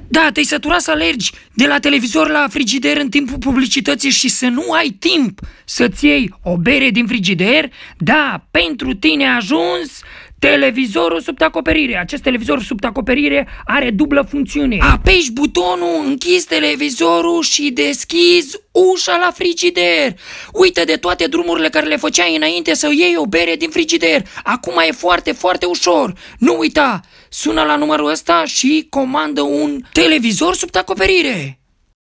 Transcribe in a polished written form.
Da, te-ai săturat să alergi de la televizor la frigider în timpul publicității și să nu ai timp să-ți iei o bere din frigider? Da, pentru tine a ajuns televizorul sub acoperire. Acest televizor sub acoperire are dublă funcțiune. Apeși butonul, închizi televizorul și deschizi ușa la frigider. Uită de toate drumurile care le făceai înainte să iei o bere din frigider. Acum e foarte, foarte ușor. Nu uita, sună la numărul ăsta și comandă un televizor sub acoperire.